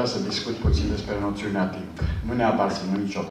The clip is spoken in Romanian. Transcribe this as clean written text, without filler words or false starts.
vrea să discut puțin despre noțiunea timp. Nu neapărat să nu nicio